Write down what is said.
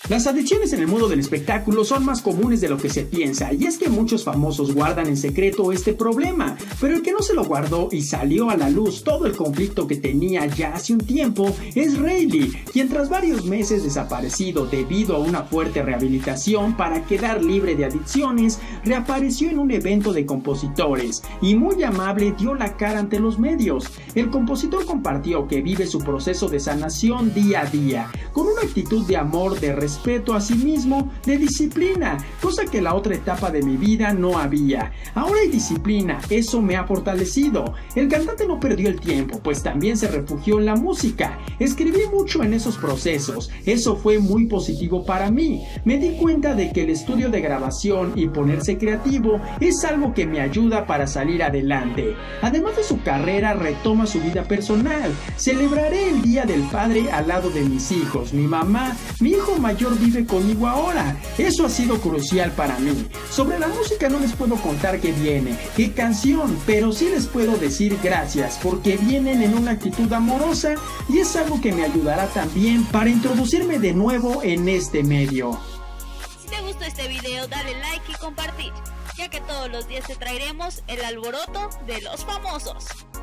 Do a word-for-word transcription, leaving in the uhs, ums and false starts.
Las adicciones en el mundo del espectáculo son más comunes de lo que se piensa, y es que muchos famosos guardan en secreto este problema, pero el que no se lo guardó y salió a la luz todo el conflicto que tenía ya hace un tiempo es Rayleigh, quien tras varios meses desaparecido debido a una fuerte rehabilitación para quedar libre de adicciones, reapareció en un evento de compositores y muy amable dio la cara ante los medios. El compositor compartió que vive su proceso de sanación día a día, con una actitud de amor, de respeto respeto a sí mismo, de disciplina, cosa que en la otra etapa de mi vida no había. Ahora hay disciplina, eso me ha fortalecido. El cantante no perdió el tiempo, pues también se refugió en la música. Escribí mucho en esos procesos, eso fue muy positivo para mí. Me di cuenta de que el estudio de grabación y ponerse creativo es algo que me ayuda para salir adelante. Además de su carrera, retoma su vida personal. Celebraré el Día del Padre al lado de mis hijos, mi mamá, mi hijo mayor vive conmigo ahora. Eso ha sido crucial para mí. Sobre la música no les puedo contar qué viene, qué canción, pero sí les puedo decir gracias porque vienen en una actitud amorosa y es algo que me ayudará también para introducirme de nuevo en este medio. Si te gustó este video, dale like y compartir, ya que todos los días te traeremos el alboroto de los famosos.